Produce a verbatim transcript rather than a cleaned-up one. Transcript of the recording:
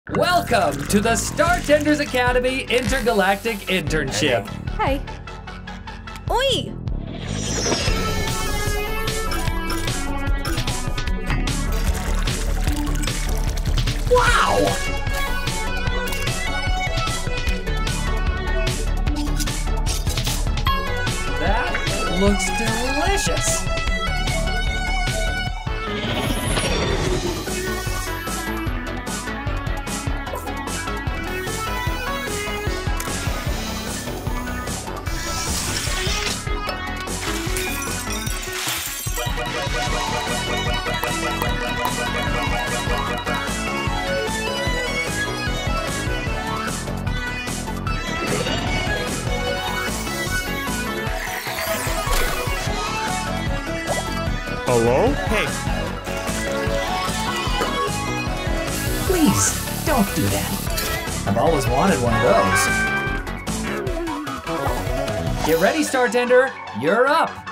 Welcome to the Startenders Academy Intergalactic Internship. Hey. Oi! Wow! That looks delicious. Hello? Hey. Please, don't do that. I've always wanted one of those. Get ready, Startender. You're up.